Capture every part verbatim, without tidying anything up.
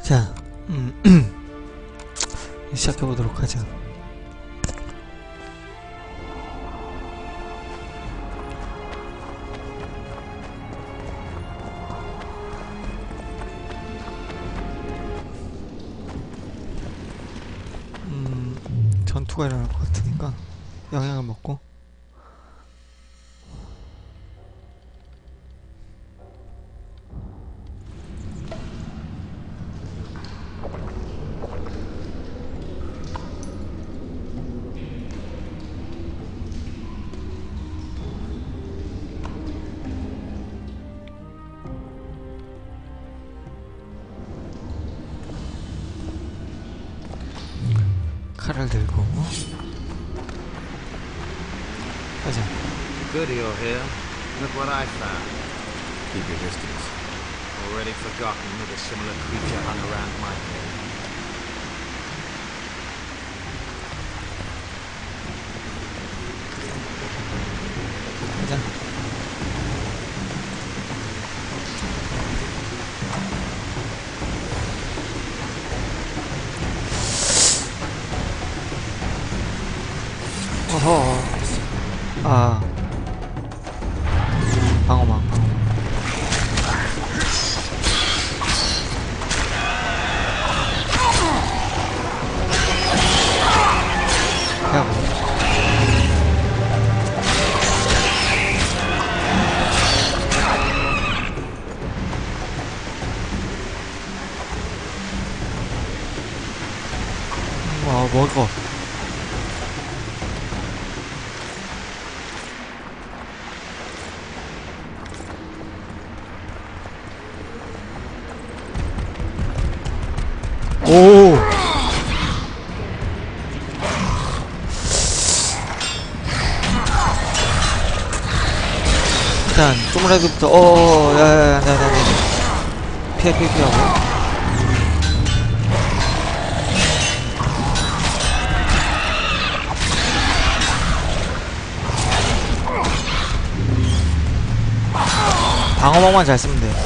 자, 음, 시작해보도록 하죠. 음, 전투가 일어날 것 같으니까 영양을 먹고 칼을 들고 가자. Good you're here. Look what I found. Keep your distance. Already forgotten that a similar creature hung around my head. 가자. 어허. 아. 방어막, 방어막. 피하고. 와, 먹어. 오! 일단 쪼무라기부터 어어어 야야야 안돼 안돼 안돼 피해 피해 피하고 방어막만 잘 쓰면 돼.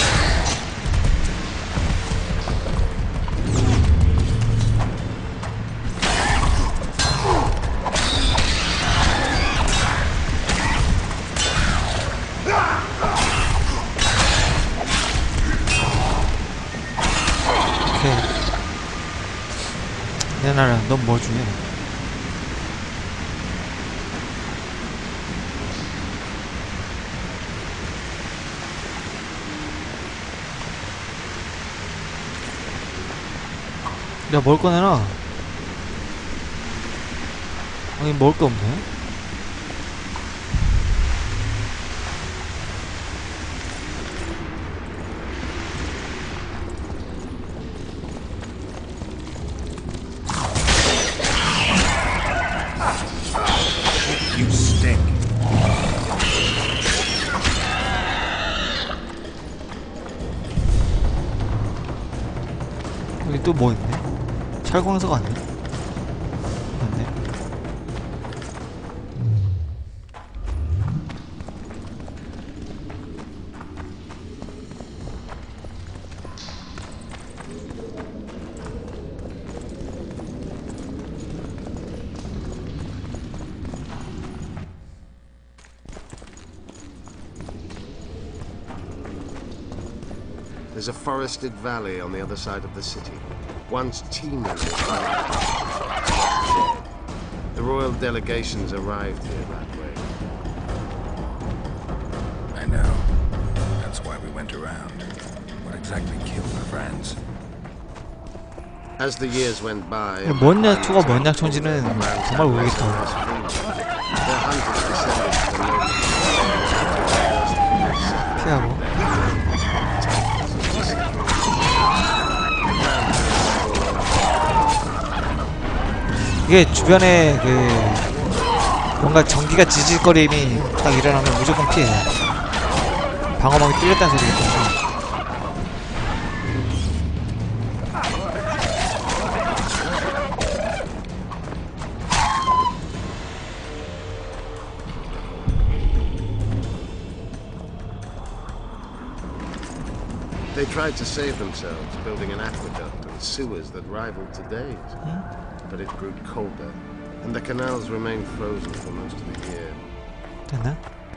내 나라, 넌 뭐 중에? 야, 뭘 꺼내놔? 아니, 먹을 게 없네? You stink. 여기 또 뭐 있네? 철광석 아니야? 맞네. There's a forested valley on the other side of the city. Once teeming with dead. The royal delegations arrived here that way. I know. That's why we went around. What exactly killed my friends? As the years went by, 뭔 약초가 뭔 약초인지는 정말 모르겠다. their hunters descended to the lowlands. 피하고. 이게 주변에 그 뭔가 전기가 지질거림이 딱 일어나면 무조건 피해. 방어막이 뚫렸다는 소리기 때문에. They tried to save themselves, building an aqueduct and sewers that rivaled today's. But it grew colder, and the canals remained frozen for most of the year. 됐나?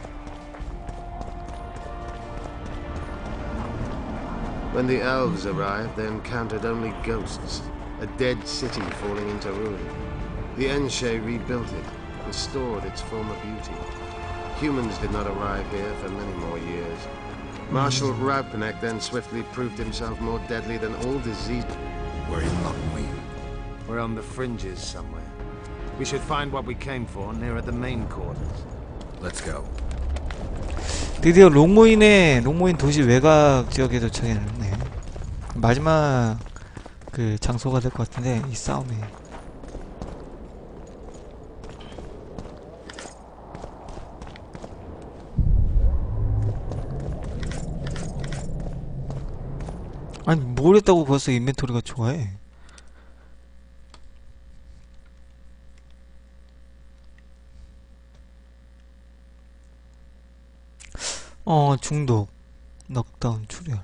When the elves arrived, they encountered only ghosts, a dead city falling into ruin. The Enshe rebuilt it, restored its former beauty. Humans did not arrive here for many more years. Marshal Raupenek then swiftly proved himself more deadly than all disease. Where in Lockmuir? We're on the fringes somewhere. We should find what we came for nearer the main quarters. Let's go. 드디어 롱모인의 롱모인 도시 외곽 지역에 도착했네. 마지막 그 장소가 될 것 같은데 이 싸움이. 아니 뭘 했다고 벌써 인벤토리가 좋아해. 어 중독 넉다운 출혈.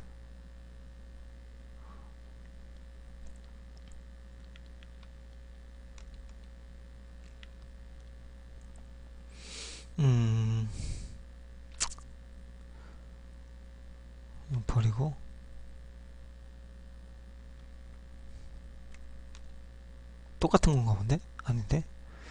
음 버리고 똑같은 건가 본데? 아닌데?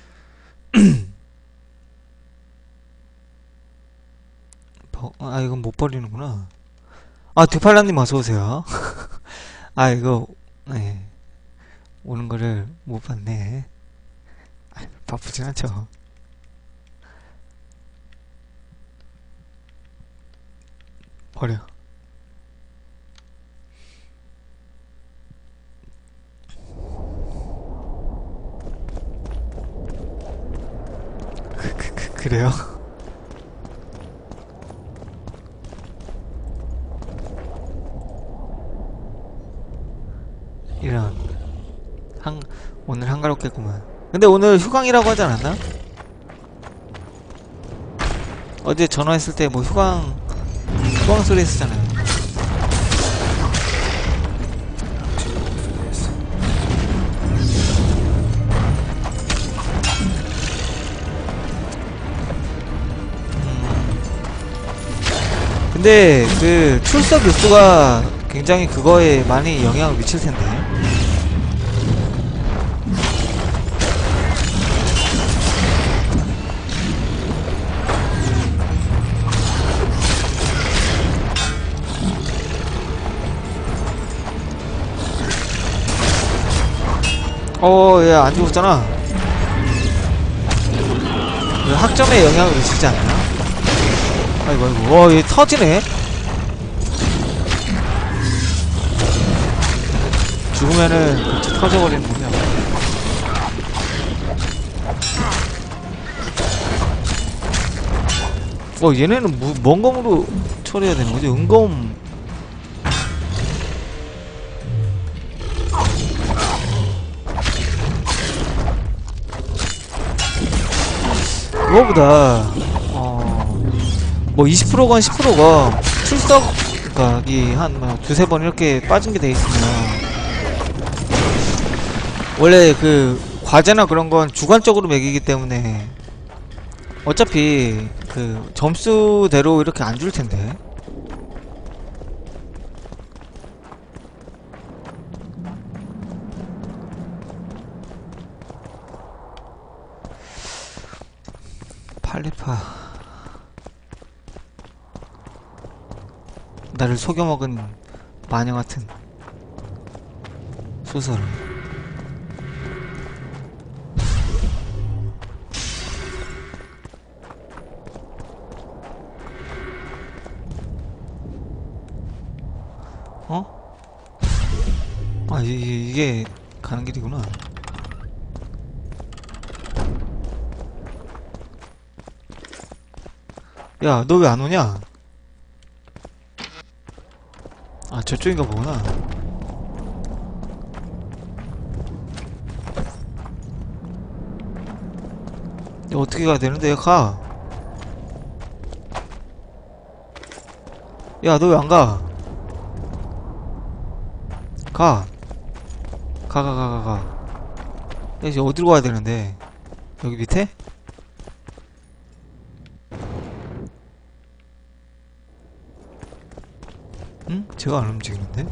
버, 아 이건 못 버리는구나. 아 두팔라님 어서오세요. 아 이거 네 오는 거를 못 봤네. 아, 바쁘진 않죠. 버려. 그, 그, 그, 그래요? 이런 한 오늘 한가롭겠구만. 근데 오늘 휴강이라고 하지 않았나? 어제 전화했을 때 뭐 휴강 휴강 소리 했었잖아요. 근데 그 출석 일수가 굉장히 그거에 많이 영향을 미칠 텐데. 어, 얘 안 죽었잖아. 학점에 영향을 미치지 않나? 아이고 아이고. 와, 얘 터지네. 죽으면은 그치 터져버리는군요. 어, 얘네는 무, 뭔 검으로 처리해야 되는 거지? 은검. 그거보다 어, 뭐 이십 퍼센트건 십 퍼센트건 출석각이 한 뭐 두세 번 이렇게 빠진 게 돼 있으면 원래 그 과제나 그런 건 주관적으로 매기기 때문에 어차피 그 점수대로 이렇게 안 줄 텐데. 팔리파 나를 속여먹은 마녀같은 소설. 어? 아 이, 이게 가는 길이구나. 야, 너 왜 안 오냐? 아, 저쪽인가 보구나. 야, 어떻게 가야 되는데? 가. 야, 너 왜 안 가? 가. 가, 가, 가, 가, 가. 야, 이제 어디로 가야 되는데? 여기 밑에? 응? 제가 안 움직이는데?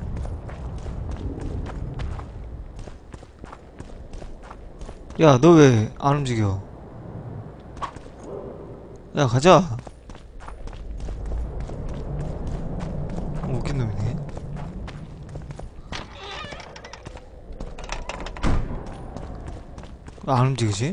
야, 너 왜 안 움직여? 야, 가자. 어, 웃긴 놈이네. 왜 안 움직이지?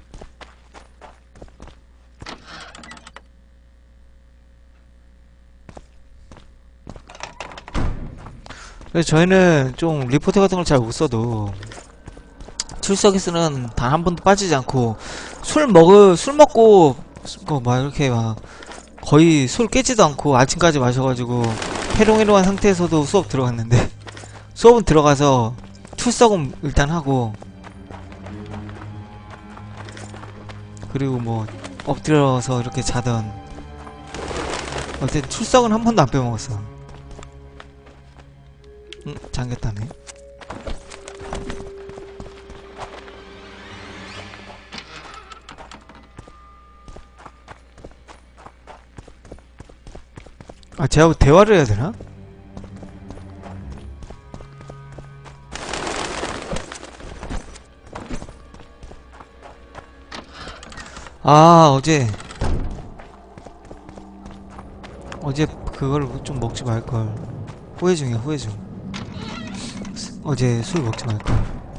그래서 저희는 좀 리포트 같은 걸 잘 못 써도 출석에서는 단 한 번도 빠지지 않고 술 먹을 술 먹고 뭐 막 이렇게 막 거의 술 깨지도 않고 아침까지 마셔가지고 해롱해롱한 상태에서도 수업 들어갔는데 수업은 들어가서 출석은 일단 하고 그리고 뭐 엎드려서 이렇게 자던 어쨌든 출석은 한 번도 안 빼먹었어. 응? 잠겼다네. 아, 제가 대화를 해야 되나? 아, 어제 어제 그걸 좀 먹지 말걸. 후회 중이야, 후회 중. 어제 술 먹지 말걸.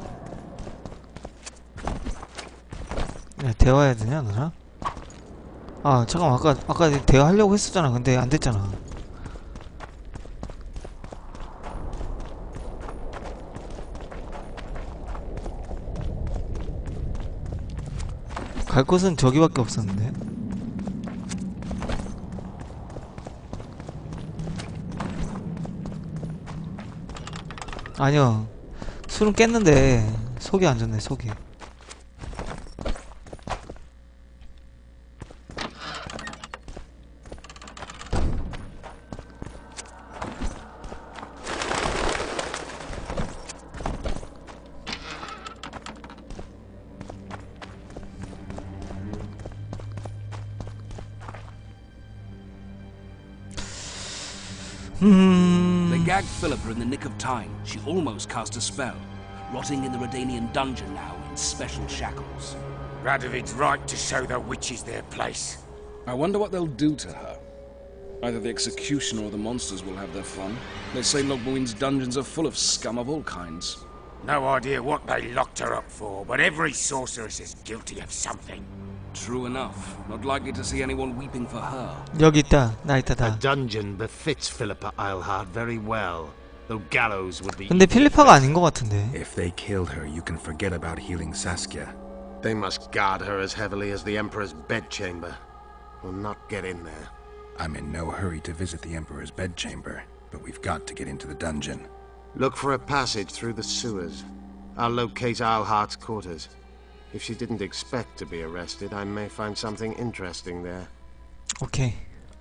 야, 대화해야 되냐, 너랑? 아, 잠깐만, 아까, 아까 대화하려고 했었잖아. 근데 안 됐잖아. 갈 곳은 저기밖에 없었는데. 아니요, 술은 깼는데 속이 안 좋네, 속이. They gagged Philippa in the nick of time. She almost cast a spell, rotting in the Redanian dungeon now in special shackles. Radovid's right to show the witches their place. I wonder what they'll do to her. Either the executioner or the monsters will have their fun. They say Logmuin's dungeons are full of scum of all kinds. No idea what they locked her up for, but every sorceress is guilty of something. True enough. Not likely to see anyone weeping for her. 여기 있다. 나 있다, A 다. dungeon befits Philippa Eilhart very well, though gallows would be. 근데 필리파가 아닌 것 같은데. If they killed her, you can forget about healing Saskia. They must guard her as heavily as the Emperor's bedchamber. We'll not get in there. I'm in no hurry to visit the Emperor's bedchamber, but we've got to get into the dungeon. Look for a passage through the sewers. I'll locate Eilhart's quarters. If she didn't expect to be arrested, I may find something interesting there. 오케이.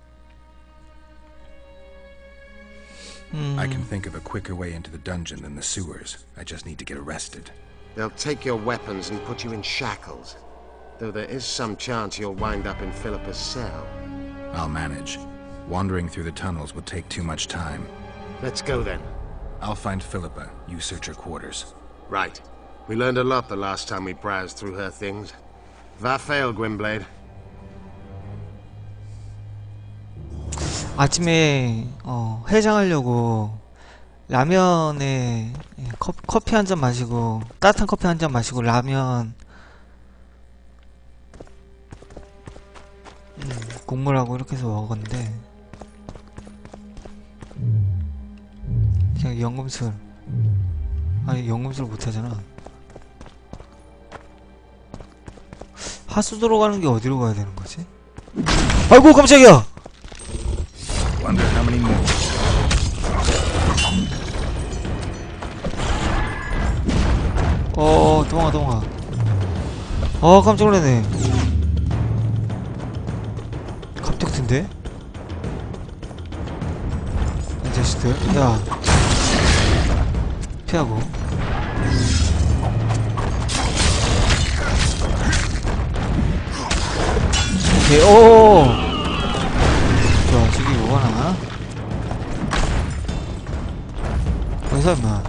음, I can think of a quicker way into the dungeon than the sewers. I just need to get arrested. They'll take your weapons and put you in shackles. Though there is some chance you'll wind up in Philippa's cell. I'll manage. Wandering through the tunnels would take too much time. Let's go then. I'll find Philippa. You search her quarters. Right. We learned a lot the last time we browsed through her things. Vafail, Gwynblade. 아침에 어, 해장하려고 라면에 커, 커피 한 잔 마시고 따뜻한 커피 한 잔 마시고 라면 음, 국물하고 이렇게 해서 먹었는데 그냥 연금술 아니 연금술 못하잖아. 하수도로 가는 게 어디로 가야 되는 거지? 아이고 깜짝이야. Wonder how many more. 어, 도망가, 도망가. 어, 깜짝 놀랐네. 갑툭인데? 이 자식들. 야. 피하고. 오케이. 오. 좋아. 저기 뭐하나? 어디서 임마?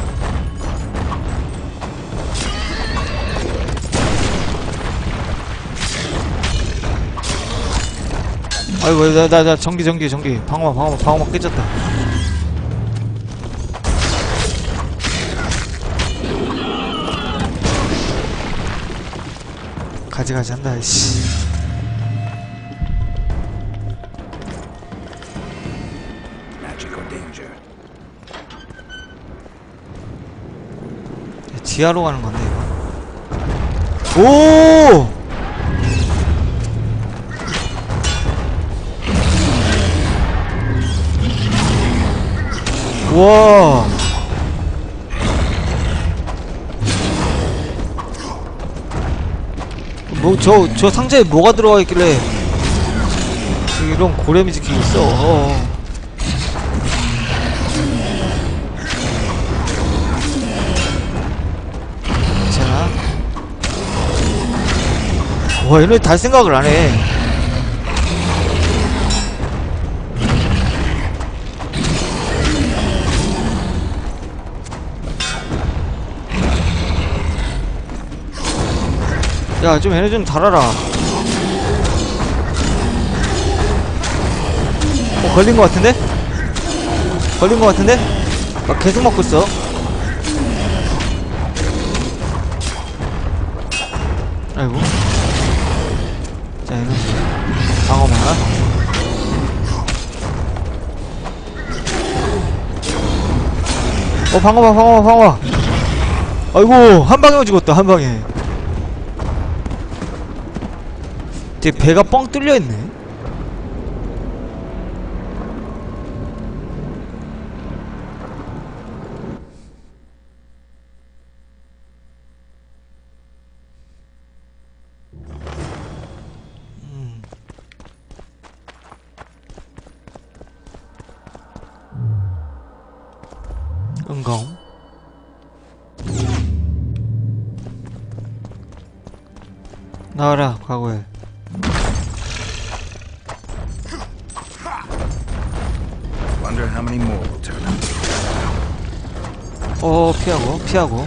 아이고, 나, 나, 나, 전기, 전기, 전기. 방어막, 방어막, 방어막 깨졌다. 가지가지 한다, 이씨. Magic or danger? 지하로 가는 건데, 이거. 오! 와. 뭐, 저, 저 상자에 뭐가 들어가 있길래 이런 고래미 지키고 있어. 어어. 괜찮아. 와, 얘네 달 생각을 안 해. 야, 좀 얘네 좀 달아라. 어, 걸린 것 같은데? 걸린 것 같은데? 막 계속 먹고 있어. 아이고. 자, 얘는 방어만. 어, 방어봐, 방어봐, 방어봐. 아이고, 한 방에 죽었다, 한 방에. 제 배가 뻥 뚫려있네. 음. 은검. 나와라, 과거에. Wonder how many more will turn up. 어, 피하고, 피하고.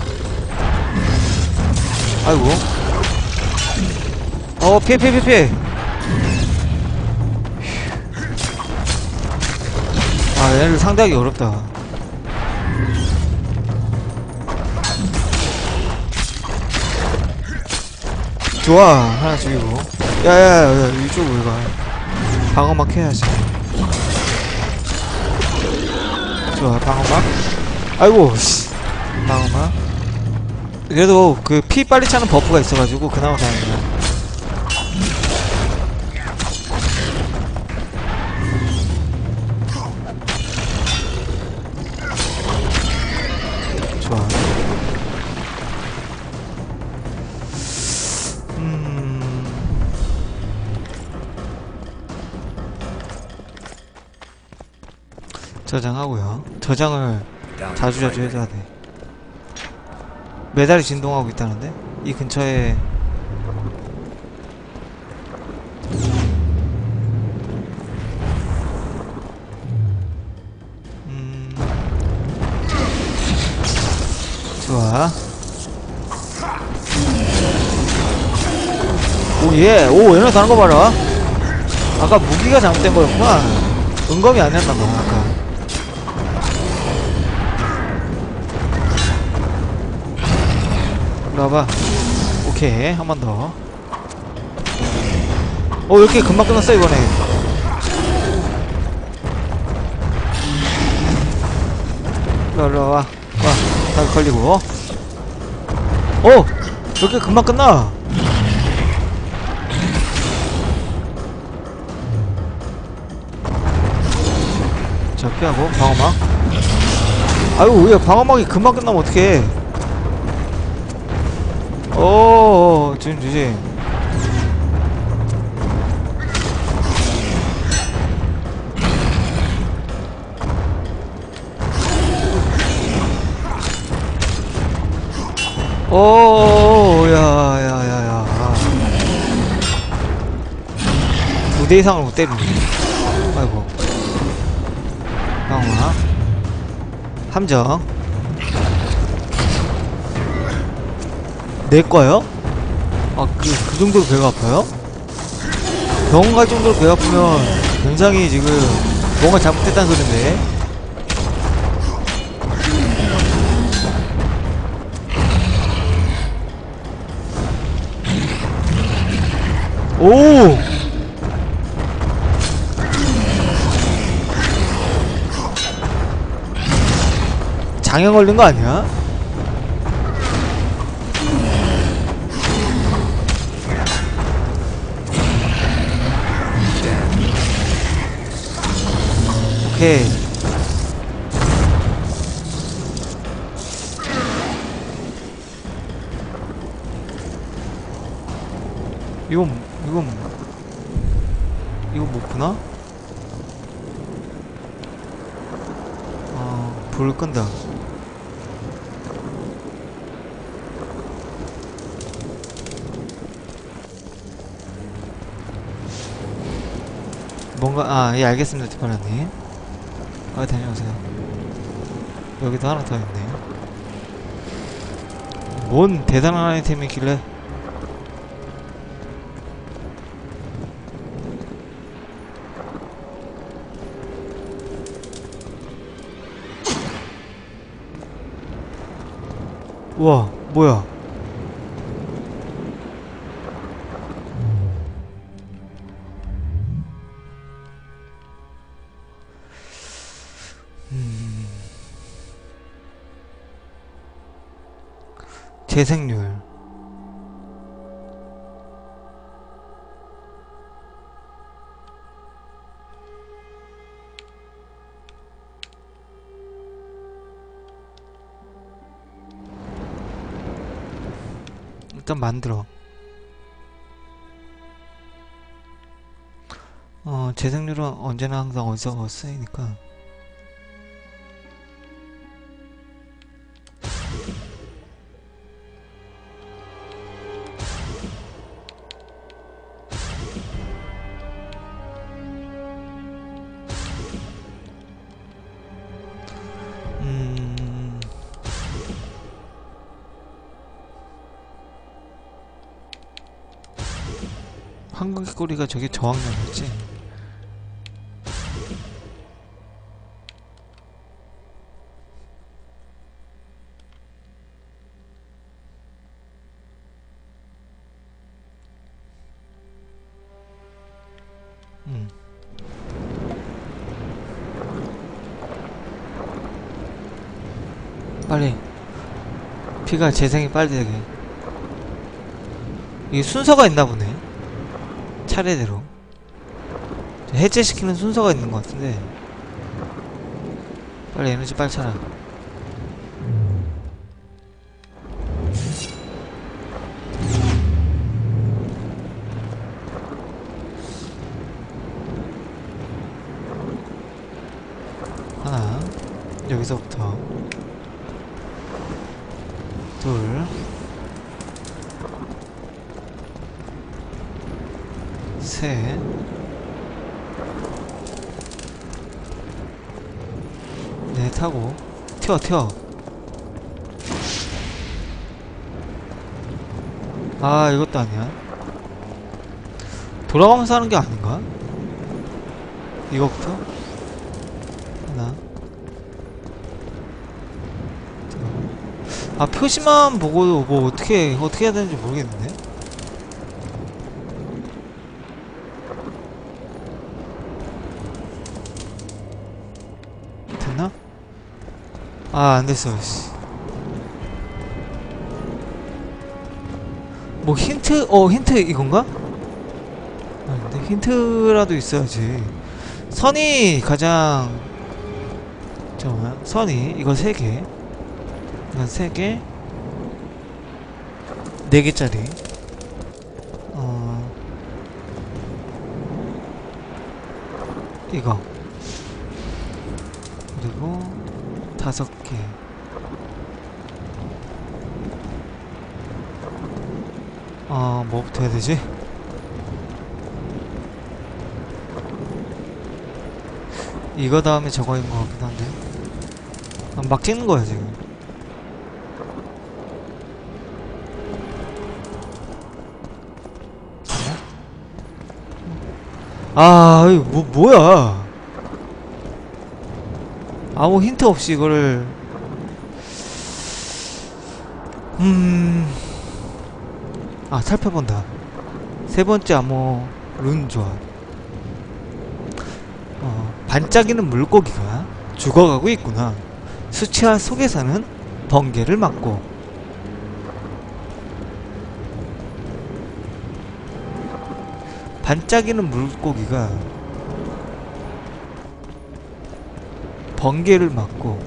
아이고. 어, 피해, 피해, 피해, 피해. 아, 얘네를 상대하기 어렵다. 좋아, 하나 죽이고. 야야야, 이쪽으로 가. 방어막 해야지. 좋아, 방어막. 아이고, 씨. 방어막. 그래도 그 피 빨리 차는 버프가 있어가지고 그나마 다행이야. 좋아. 음. 저장하고요. 저장을 자주 자주 해줘야 돼. 메달이 진동하고 있다는데? 이 근처에 음... 좋아. 오, 예. 오, 얘네 다른 거 봐라. 아까 무기가 잘못된 거였구나. 은검이 아니었나봐, 아까. 일로 와봐. 오케이, 한 번 더. 어, 왜 이렇게 금방 끝났어, 이번에. 일로, 일로 와. 와, 다 걸리고. 어! 왜 이렇게 금방 끝나? 자, 피하고, 방어막. 아이고, 왜 방어막이 금방 끝나면 어떡해. 오, 조심 조심. 오, 야, 야, 야, 야. 두 대 이상을 못 때리네. 아이고. 강화. 함정. 내 거요? 아, 그, 그 정도로 배가 아파요? 병원 갈 정도로 배가 아프면 굉장히 지금 뭔가 잘못됐다는 소린데. 오! 장애 걸린 거 아니야? 오케이. 이건 이건 이거 못 푸나? 아, 불을 끈다. 뭔가, 아, 예, 알겠습니다, 디파라님. 아, 다녀오세요. 여기도 하나 더 있네. 뭔 대단한 아이템이 길래? 우와, 뭐야? 음. 재생률. 일단 만들어. 어, 재생률은 언제나 항상 어디서 쓰이니까. 음. 한국의 꼬리가 저게 저항력이었지? 음. 빨리 피가 재생이 빨리 되게. 이게 순서가 있나 보네. 차례대로 해제시키는 순서가 있는 것 같은데. 빨리 에너지 빨리 차라. 하나, 여기서부터 둘, 셋, 넷 하고 튀어 튀어. 아, 이것도 아니야. 돌아가면서 하는 게 아닌가? 이거부터 하나. 아, 표시만 보고 뭐 어떻게 어떻게 해야 되는지 모르겠는데. 됐나? 아, 안 됐어. 씨. 뭐 힌트? 어, 힌트 이건가? 아닌데 힌트라도 있어야지. 선이 가장, 잠깐만. 선이 이거 세 개. 이건 세 개. 네 개짜리. 어. 이거. 그리고 다섯 개. 어, 뭐부터 해야 되지? 이거 다음에 저거인 것 같기도 한데. 아, 막 찍는 거야, 지금. 아, 이거 뭐, 뭐야. 아무 힌트 없이 이거를. 음. 아, 살펴본다. 세 번째 암호, 룬 조합. 어, 반짝이는 물고기가 죽어가고 있구나. 수채화 속에서는 번개를 맞고. 반짝이는 물고기가 번개를 맞고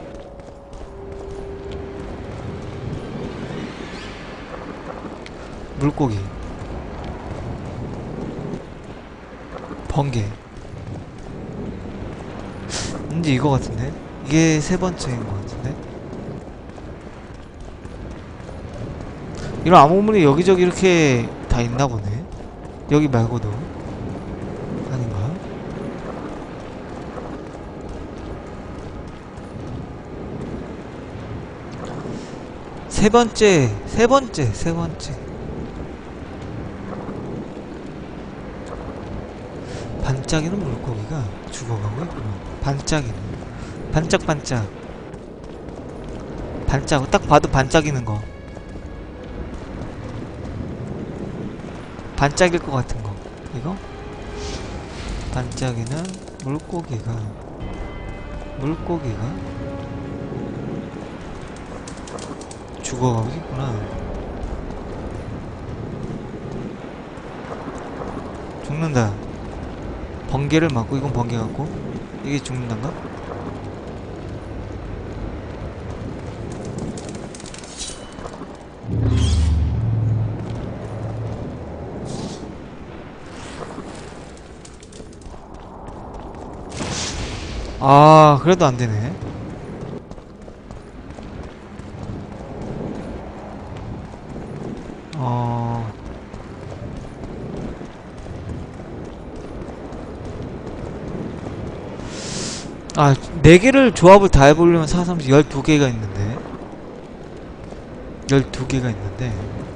물고기 번개 왠지 이거 같은데? 이게 세 번째인 것 같은데? 이런 암호물이 여기저기 이렇게 다 있나 보네. 여기 말고도. 아닌가? 세 번째, 세 번째, 세 번째. 반짝이는 물고기가 죽어가고 있구나. 반짝이는. 반짝반짝. 반짝. 딱 봐도 반짝이는 거. 반짝일 것 같은 거. 이거? 반짝이는 물고기가. 물고기가 죽어가고 있구나. 죽는다. 번개를 맞고, 이건 번개 같고, 이게 죽는단가? 아, 그래도 안 되네. 어. 아, 네 개를 조합을 다 해보려면 사, 삼, 열두 개가 있는데. 열두 개가 있는데.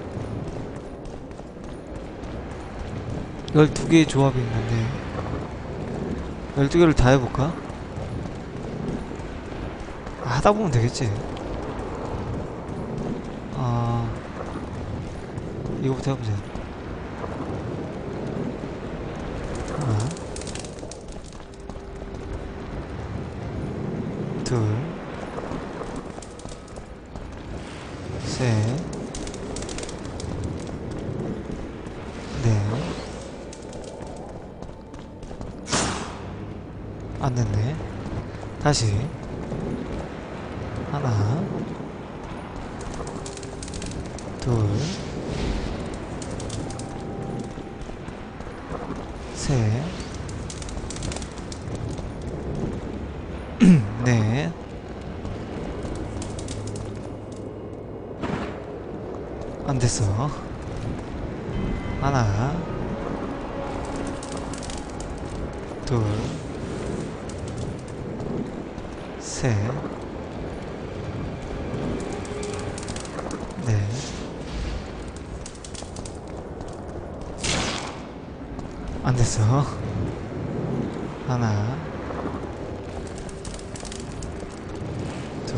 열두 개의 조합이 있는데. 열두 개를 다 해볼까? 아, 하다보면 되겠지. 아. 이거부터 해보자. 하나. 둘, 셋, 넷. 안 됐네. 다시. 하나, 둘, 셋, 넷. 안 됐어. 하나, 둘, 셋, 넷. 안 됐어. 하나, 둘,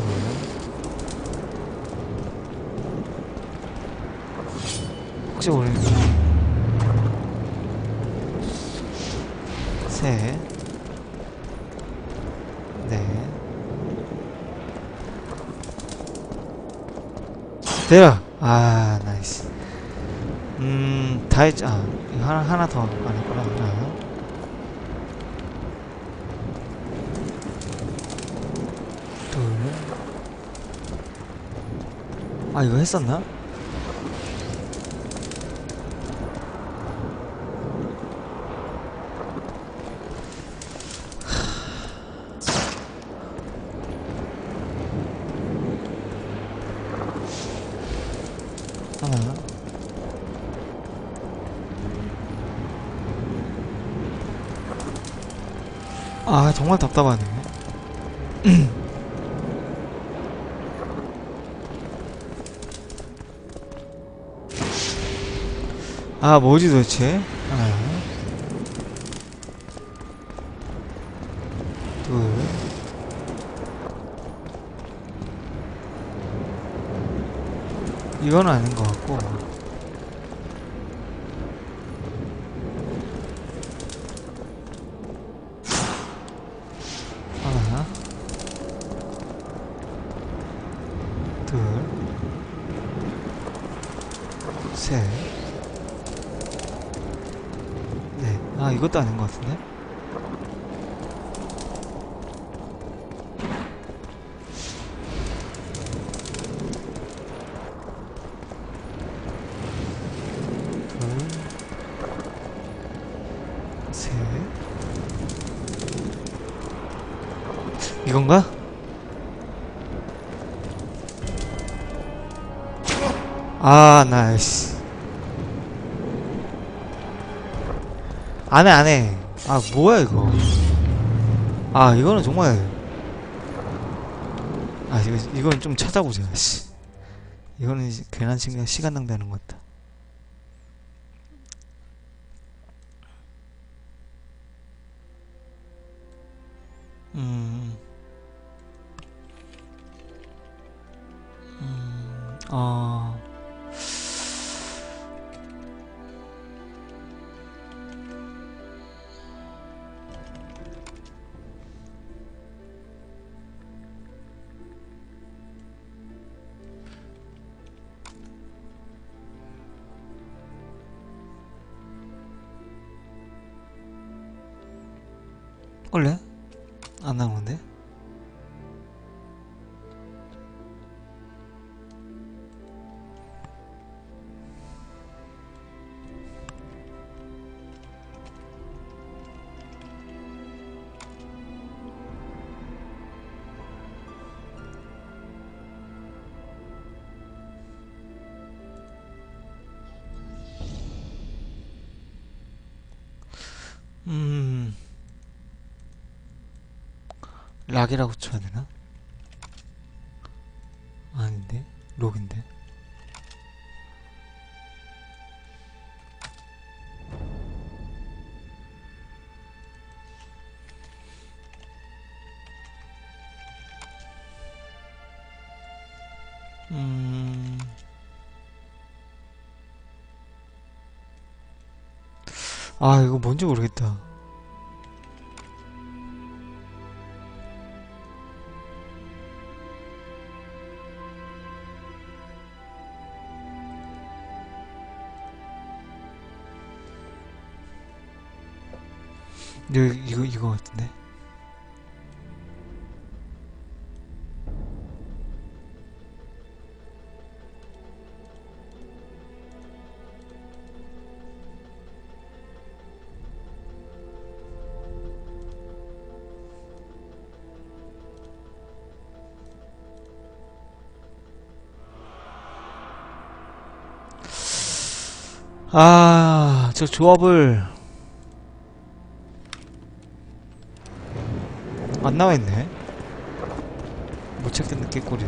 혹시 모르는 셋, 넷. 대박! 아, 나이스. 음, 다 했죠. 아, 이거 하나, 하나 더 안 했구나. 하나. 둘. 아, 이거 했었나? 하나, 아 정말 답답하네. 아 뭐지 도대체. 하나 둘 이건 아닌 것 같고 하나 둘 셋 넷. 아 이것도 아닌 것 같은데. 이건가? 아, 나이스. 안해, 안해. 아, 뭐야, 이거. 아, 이거는 정말. 아, 이거, 이건 좀 찾아보자, 씨. 이거는 괜한 시간, 시간 낭비하는 것 같다. 음. 음, 어. 원래? 안 나오는데? 음. 락이라고 쳐야 되나? 아닌데? 록인데? 음. 아, 이거 뭔지 모르겠다. 이거, 이거, 이거 같은데? 아, 저 조합을 안 나와있네. 못 찾겠는 느낌꼴이네.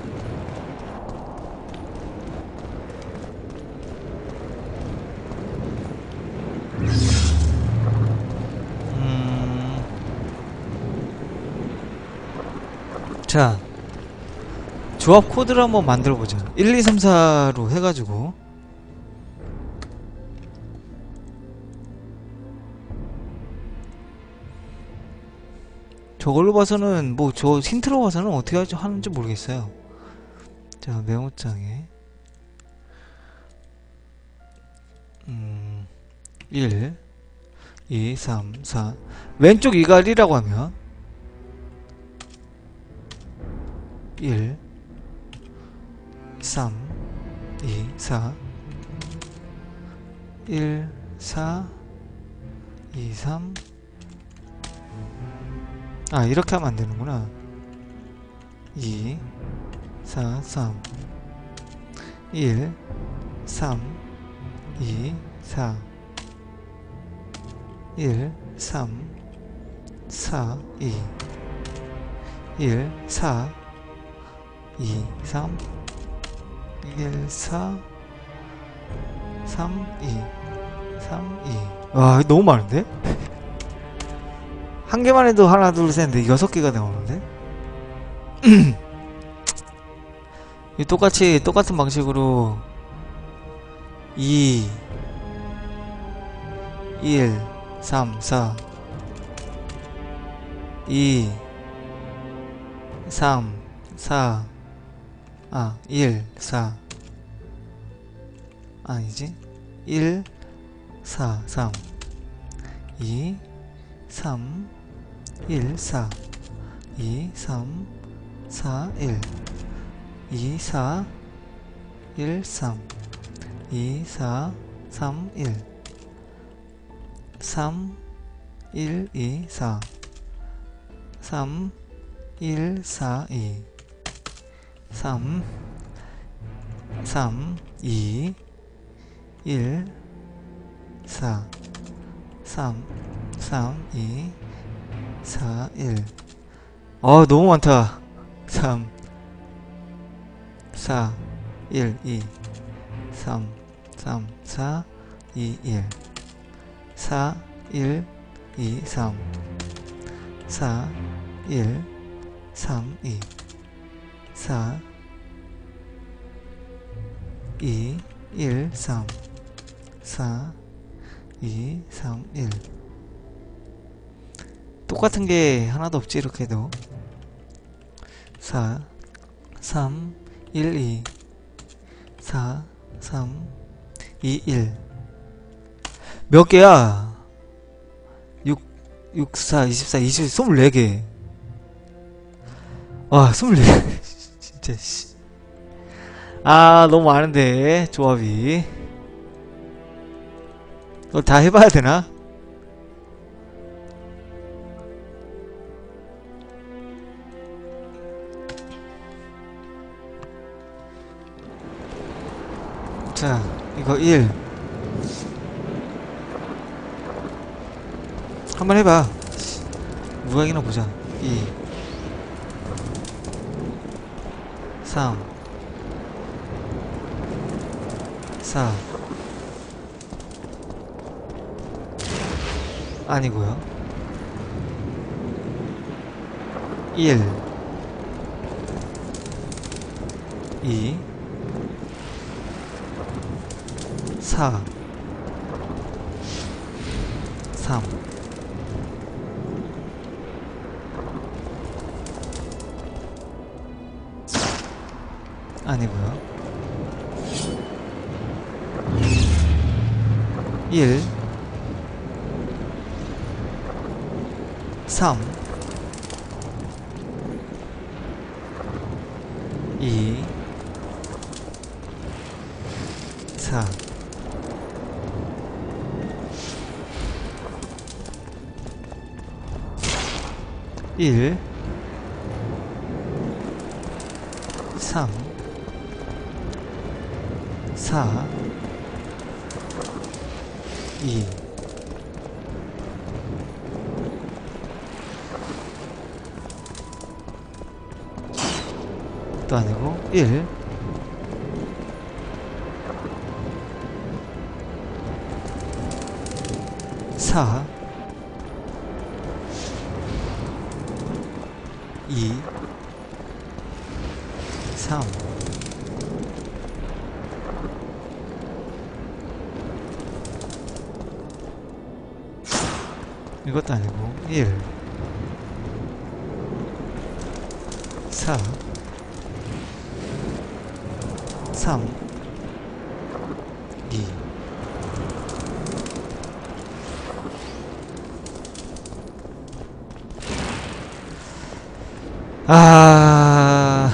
음. 자, 조합 코드를 한번 만들어보자. 일, 이, 삼, 사로 해가지고 저걸로 봐서는 뭐 저 힌트로 봐서는 어떻게 하지, 하는지 모르겠어요. 자, 메모장에 음, 일, 이, 삼, 사 왼쪽 이가 일이라고 하면 일, 삼, 이, 사 일, 사, 이, 삼 아, 이렇게 하면 안 되는구나. 이, 사, 삼, 일, 삼, 이, 사, 일, 삼, 사, 이, 일, 사, 이, 삼, 일, 사, 삼, 이, 삼, 이. 와, 너무 많은데? 한 개만 해도 하나, 둘, 셋, 넷, 여섯 개가 나오는데? 이 똑같이, 똑같은 방식으로 이, 일, 삼, 사, 이, 삼, 사, 아, 일, 사, 아니지? 일, 사, 삼, 이, 삼, 일, 사, 이, 삼, 사, 일, 이, 사, 일, 삼, 이, 사, 삼, 일, 삼, 일, 이, 사, 삼, 일, 사, 이, 삼, 삼, 이, 일, 사, 삼, 삼, 이, 사, 일. 아, 너무 많다. 삼, 사, 일, 이, 삼, 삼, 사, 이, 일, 사, 일, 이, 삼, 사, 일, 삼, 이, 사, 이, 일, 삼, 사, 이, 삼, 일. 똑같은 게 하나도 없지, 이렇게 해도. 사, 삼, 일, 이, 사, 삼, 이, 일. 몇 개야? 육, 육, 사, 이십사, 이십, 이십사 개. 와, 이십사 개. 진짜, 씨. 아, 너무 많은데, 조합이. 이걸 다 해봐야 되나? 자, 이거 일. 한번 해봐. 누가 이기나 보자. 이, 삼, 사, 아니고요. 일, 이, 사, 삼, 아니고요. 일, 삼, 이, 사, 일, 삼, 사, 이, 또 아니고 일, 사, 이, 삼, 이것도 아니고 일, 사, 삼, 이, 아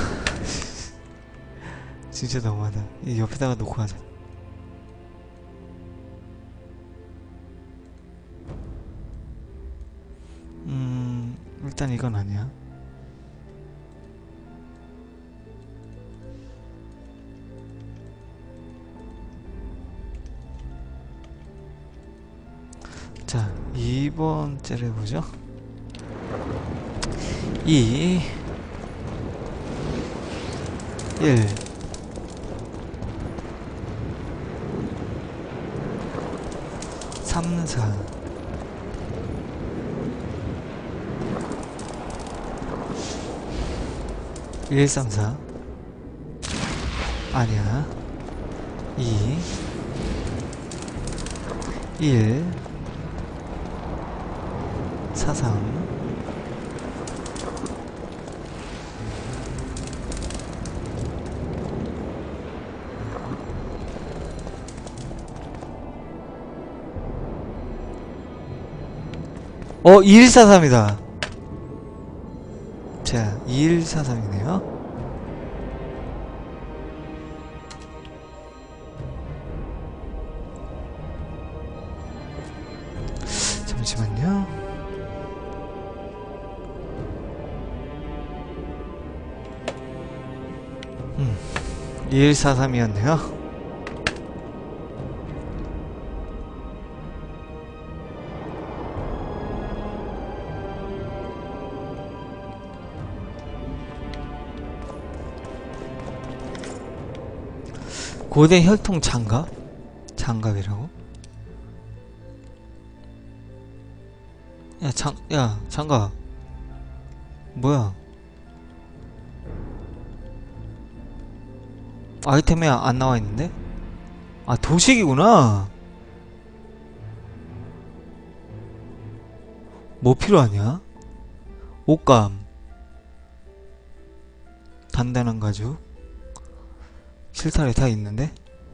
진짜 너무하다. 이 옆에다가 놓고 하자. 음 일단 이건 아니야. 자, 이 번째를 해보죠. 이 일 삼 사 일 삼 사 아니야 이 일 사 삼 어, 이일사삼이다. 자, 이일사삼이네요. 잠시만요. 음, 이일사삼이었네요. 고대 혈통 장갑? 장갑이라고? 야, 장, 야, 장갑. 뭐야? 아이템에 안 나와 있는데? 아, 도식이구나. 뭐 필요하냐? 옷감. 단단한 가죽. 실타래 다 있는데?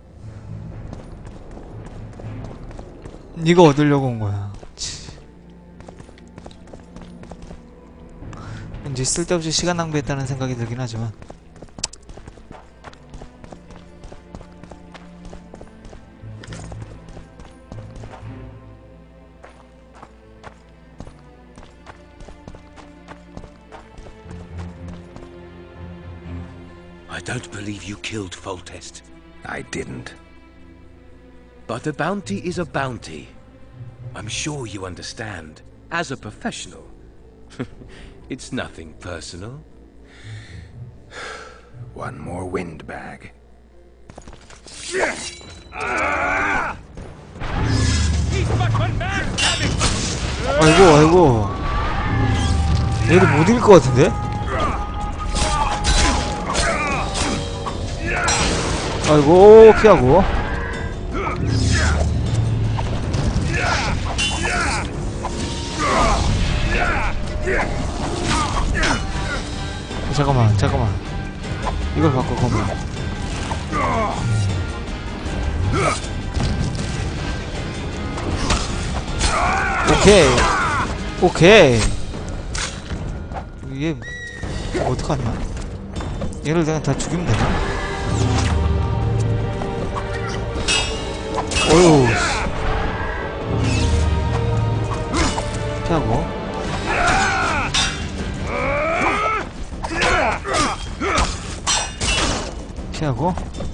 이거 얻으려고 온 거야. 치. 왠지 쓸데없이 시간 낭비했다는 생각이 들긴 하지만. I don't believe you killed Foltest. I didn't. But a bounty is a bounty. I'm sure you understand. As a professional. It's nothing personal. One more windbag. 아이고, 아이고. 얘도 못 이길 것 같은데? 아이고, 피하고. 잠깐만, 잠깐만. 이걸 바꿔, 그러면. 오케이. 오케이. 얘, 어떡하냐? 얘를 그냥 다 죽이면 되나? 어휴. 피하고. 피하고.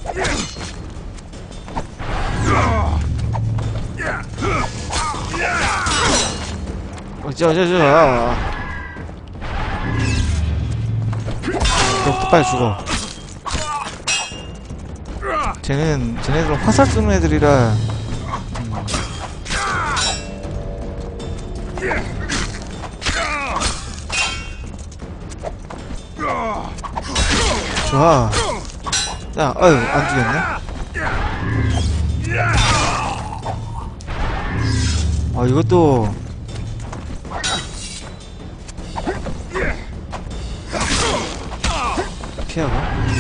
어쩌저저. 너부터 빨리 죽어. 쟤는, 쟤네들은 화살 쏘는 애들이라. 음. 좋아. 야, 어휴, 안 죽였네? 아, 이것도. 피하고.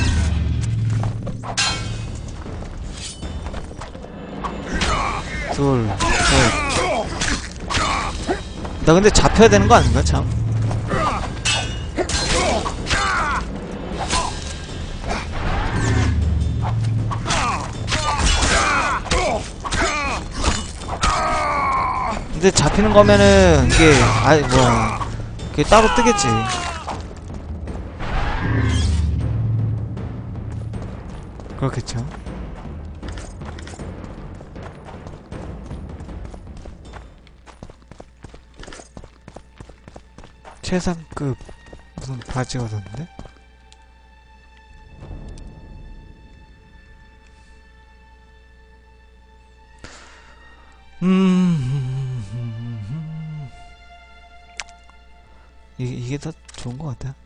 둘, 셋. 나 근데 잡혀야 되는 거 아닌가, 참? 근데 잡히는 거면은 이게 아이 뭐 이게 따로 뜨겠지. 그렇겠죠. 최상급 무슨 바지가 뒀는데? 음, 이게, 이게 더 좋은 것 같아.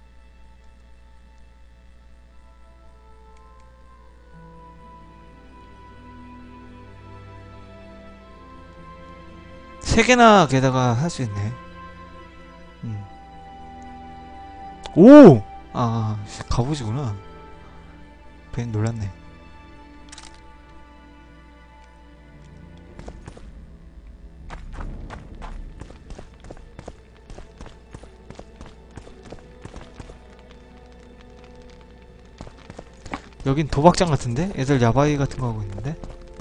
세 개나 게다가 할 수 있네. 음. 오! 아, 갑옷이구나. 괜히 놀랐네. 여긴 도박장 같은데? 애들 야바이 같은 거 하고 있는데?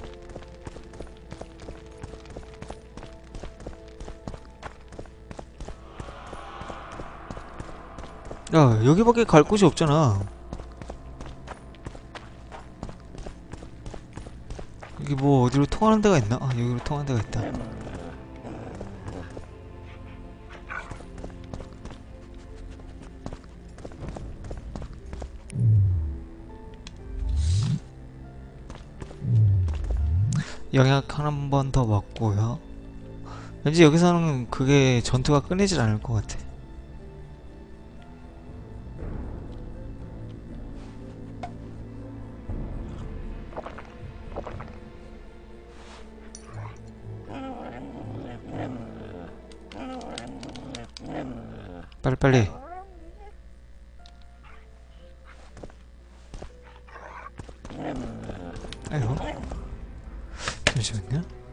야, 여기밖에 갈 곳이 없잖아. 여기 뭐 어디로 통하는 데가 있나? 아, 여기로 통하는 데가 있다. 영약 한 번 더 먹고요. 왠지 여기서는 그게 전투가 끊이질 않을 것 같아. 빨리빨리. 아이고, 잠시만요.